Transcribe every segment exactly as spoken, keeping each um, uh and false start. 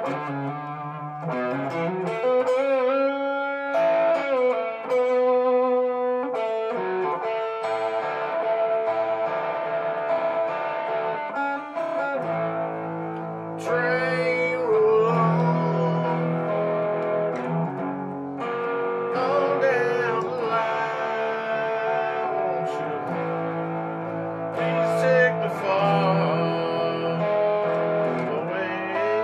Train roll on, on down the line. Won't you please take me far away?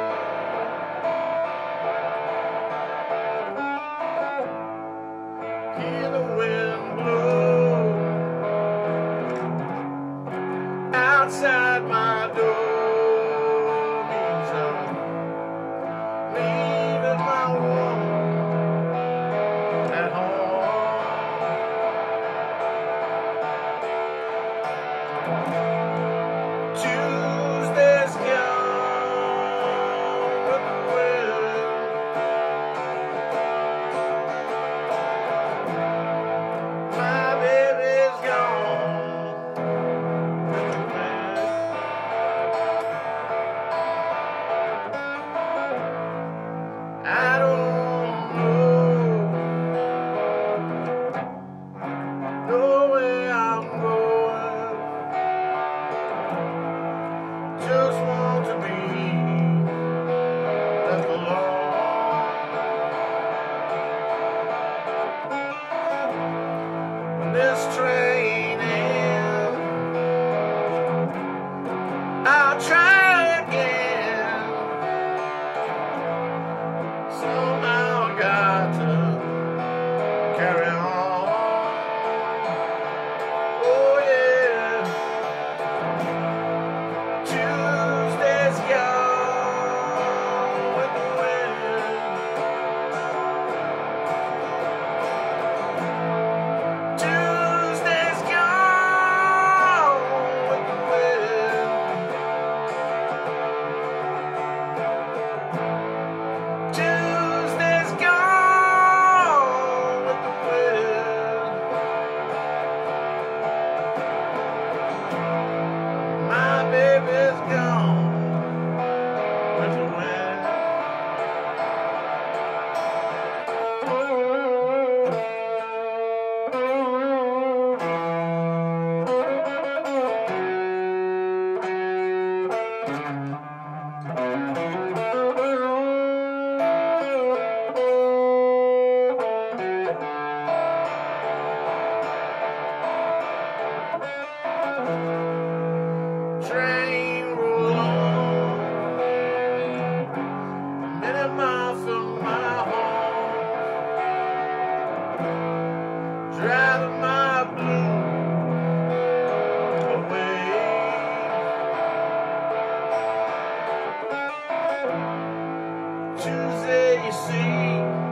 Hear the wind blow outside my door. Leaving my woman at home. Tuesday's gone with the wind. My baby's gone with the wind. I don't know, know where I'm going. Just want to be left alone. When this train ends, I'll try again. Somehow I got to carry on. Oh yeah. Tuesday's gone with the wind. Tuesday's gone with the wind. Tuesday's gone with the wind. My baby's gone with the wind. Train roll on, a minute mile from my home, driving my blues away. Tuesday, you see,